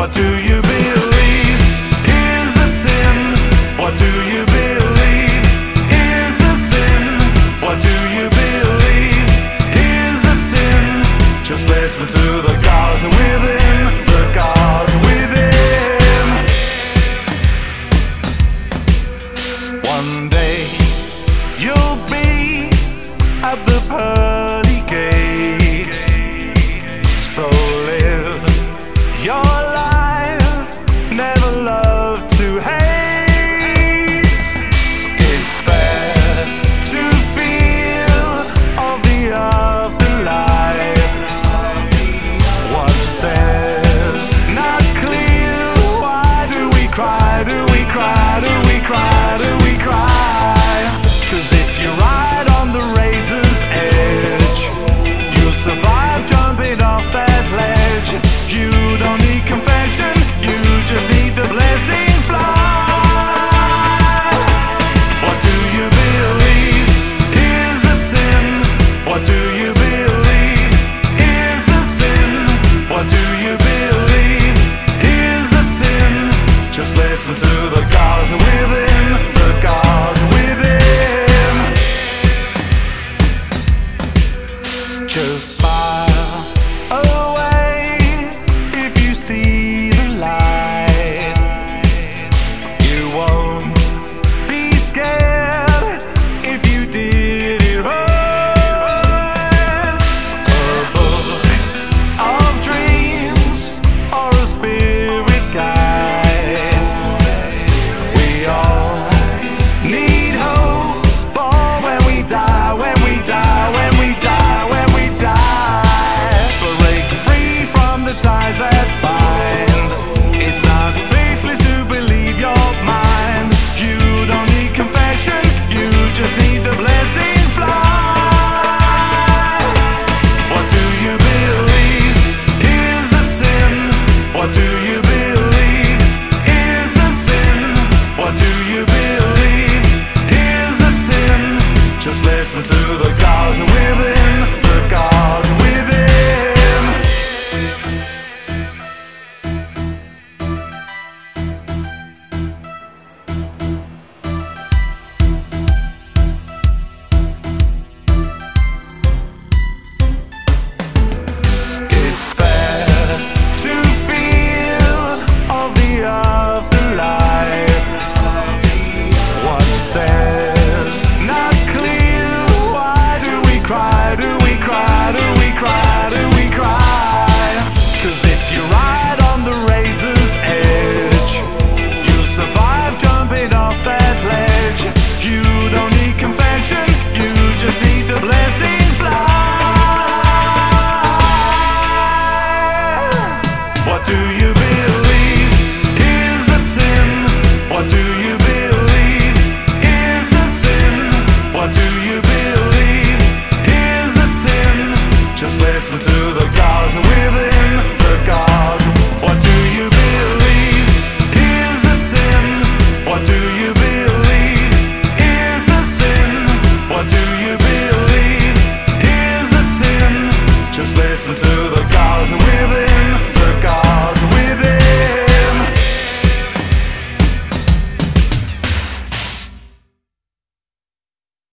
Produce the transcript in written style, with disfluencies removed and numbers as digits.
What do you believe is a sin? What do you believe is a sin? What do you believe is a sin? Just listen to the God within, the God within. One day you'll be at the pearly gates, so live your life, never love to hate. It's fair to feel of the afterlife. What's there's not clear. Why do we cry? Do we cry? Do we cry? Do we cry? 'Cause if you ride on the razor's edge, you'll survive jumping off that ledge. You don't need